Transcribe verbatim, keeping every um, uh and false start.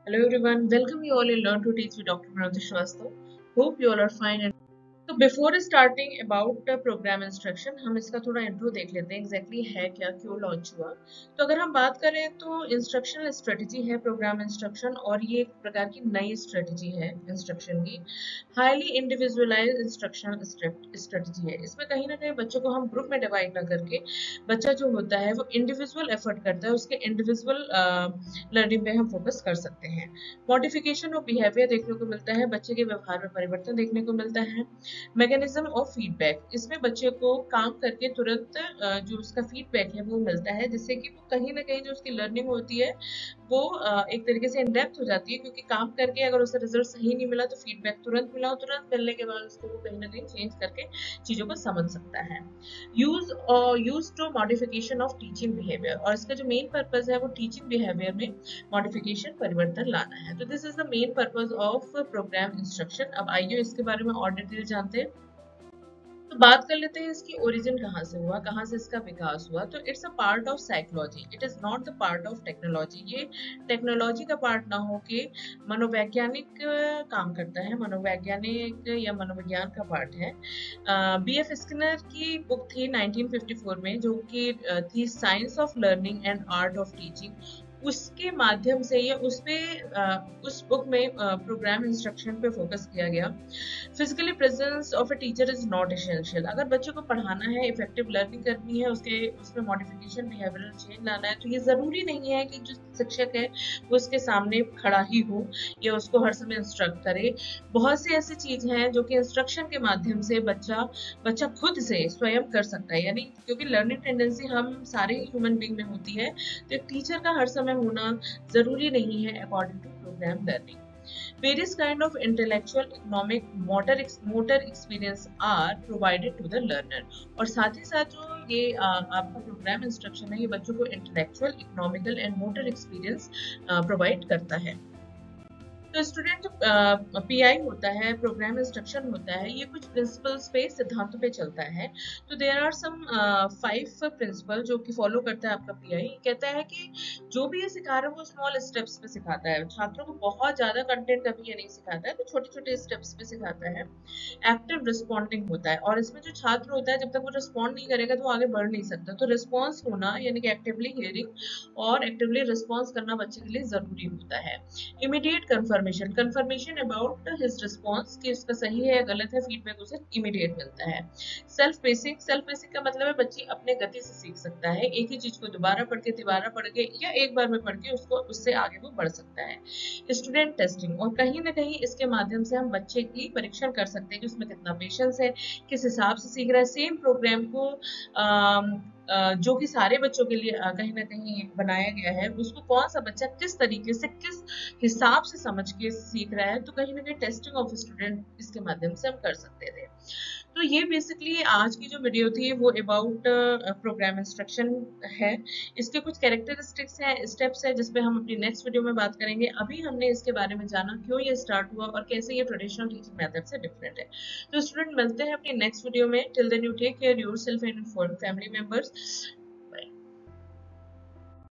Hello everyone, welcome you all in Learn to Teach with Doctor Pranati Shrivastava. Hope you all are fine. And तो before starting about programme instruction हम इसका थोड़ा intro देख लेते हैं exactly exactly है क्या, क्यों लॉन्च हुआ। तो अगर हम बात करें तो इंस्ट्रक्शनल स्ट्रेटजी है प्रोग्राम इंस्ट्रक्शन, और ये एक प्रकार की नई स्ट्रेटजी है इंस्ट्रक्शन की। हाईली इंडिविजुअलाइज्ड इंस्ट्रक्शनल स्ट्रेटजी है। इसमें कहीं ना कहीं बच्चों को हम ग्रुप में डिवाइड ना करके बच्चा जो होता है वो इंडिविजुअल एफर्ट करता है, उसके इंडिविजुअल लर्निंग पे हम फोकस कर सकते हैं। मॉडिफिकेशन ऑफ बिहेवियर देखने को मिलता है, बच्चे के व्यवहार में परिवर्तन देखने को मिलता है। मैकेनिज्म ऑफ फीडबैक, इसमें बच्चे को काम करके तुरंत जो उसका फीडबैक है वो मिलता है, जिससे कि वो कहीं ना कहीं जो उसकी लर्निंग होती है वो एक तरीके से इन डेप्थ हो जाती है, क्योंकि काम करके अगर उसे रिजल्ट सही नहीं मिला तो फीडबैक तुरंत मिला, तुरंत मिलने के बाद उसको वो कहीं ना कहीं चेंज करके चीजों को समझ सकता है। यूज और use to modification of teaching behaviour, और इसका जो मेन पर्पज है वो टीचिंग बिहेवियर में मॉडिफिकेशन परिवर्तन लाना है। तो this is the main purpose of programme instruction. अब आइए इसके बारे में और डिटेल जानते हैं। तो बात कर लेते हैं इसकी ओरिजिन कहाँ से हुआ, कहाँ से इसका विकास हुआ। तो it's a part of psychology, it is not the part of technology. ये टेक्नोलॉजी का पार्ट ना हो के मनोवैज्ञानिक काम करता है, मनोवैज्ञानिक या मनोविज्ञान का पार्ट है। बी एफ स्किनर की बुक थी नाइनटीन फिफ्टी फोर में, जो कि थी science of learning and art of teaching. उसके माध्यम से या उस पे उस बुक में प्रोग्राम इंस्ट्रक्शन पे फोकस किया गया। Physically presence of a teacher is not essential. अगर बच्चों को पढ़ाना है, इफेक्टिव लर्निंग करनी है, उसके उसमें मॉडिफिकेशन बिहेवियरल चेंज लाना है, तो ये जरूरी नहीं है कि जो शिक्षक है वो उसके सामने खड़ा ही हो या उसको हर समय इंस्ट्रक्ट करे। बहुत सी ऐसी चीज हैं जो कि इंस्ट्रक्शन के माध्यम से बच्चा बच्चा खुद से स्वयं कर सकता है। यानी क्योंकि लर्निंग टेंडेंसी हम सारे ह्यूमन बीइंग में होती है, तो एक टीचर का हर समय होना जरूरी नहीं है according to programme learning. Various kind of intellectual, economic, motor motor experience are provided to the learner। और साथ ही साथ जो ये आ, आपका प्रोग्राम इंस्ट्रक्शन है ये बच्चों को intellectual, economical and motor experience provide करता है। तो स्टूडेंट पी आई होता है, प्रोग्राम इंस्ट्रक्शन होता है, ये कुछ प्रिंसिपल्स पे, सिद्धांतों पे चलता है। तो there are some five principle जो कि फॉलो करता है आपका पी आई। कहता है कि जो भी ये सिखा रहा है वो स्मॉल स्टेप्स पे सिखाता है, छात्रों को बहुत ज्यादा कंटेंट कभी ये नहीं सिखाता है, तो छोटे छोटे स्टेप्स पे सिखाता है। एक्टिव रिस्पॉन्डिंग होता है, और इसमें जो छात्र होता है जब तक वो रिस्पॉन्ड नहीं करेगा तो वो आगे बढ़ नहीं सकता। तो रिस्पॉन्स होना यानी कि एक्टिवली हियरिंग और एक्टिवली रिस्पॉन्स करना बच्चे के लिए जरूरी होता है। Immediate confirmation, confirmation about his response कि इसका सही है या गलत है, फीडबैक उसे इमीडिएट मिलता है। सेल्फ पेसिंग, सेल्फ पेसिंग का मतलब है बच्ची अपने गति से सीख सकता है, एक ही चीज को दोबारा पढ़ के दोबारा पढ़ के या एक बार में पढ़ के उसको उससे आगे वो बढ़ सकता है। स्टूडेंट टेस्टिंग, और कहीं ना कहीं इसके माध्यम से हम बच्चे की परीक्षण कर सकते हैं कि उसमें कितना पेशेंस है, किस हिसाब से सीख रहा है। सेम प्रोग्राम को आम, जो कि सारे बच्चों के लिए कहीं ना कहीं बनाया गया है, उसको कौन सा बच्चा किस तरीके से किस हिसाब से समझ के सीख रहा है, तो कहीं ना कहीं टेस्टिंग ऑफ स्टूडेंट इसके माध्यम से हम कर सकते थे। तो ये बेसिकली आज की जो वीडियो थी वो अबाउट प्रोग्राम इंस्ट्रक्शन है। इसके कुछ कैरेक्टरिस्टिक्स हैं, स्टेप्स है, जिसपे हम अपनी नेक्स्ट वीडियो में बात करेंगे। अभी हमने इसके बारे में जाना क्यों ये स्टार्ट हुआ और कैसे ये ट्रेडिशनल टीचिंग मेथड से डिफरेंट है। तो स्टूडेंट मिलते हैं अपनी नेक्स्ट वीडियो में। Till then you take care yourself and family members.